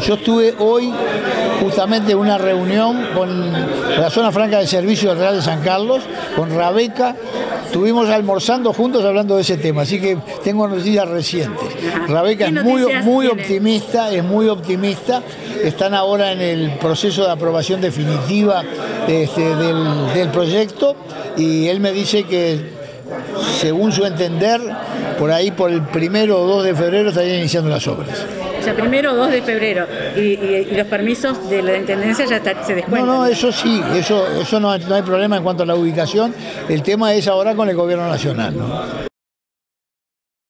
Yo estuve hoy justamente en una reunión con la Zona Franca de Servicio del Real de San Carlos, con Rabeca. Estuvimos almorzando juntos hablando de ese tema, así que tengo noticias recientes. Rabeca es muy optimista, Están ahora en el proceso de aprobación definitiva del proyecto y él me dice que, según su entender, por ahí por el 1 o 2 de febrero estarían iniciando las obras. O sea, 1 o 2 de febrero. ¿Y los permisos de la Intendencia ya se descuentan? No, eso sí, eso no hay problema en cuanto a la ubicación. El tema es ahora con el Gobierno Nacional, ¿no?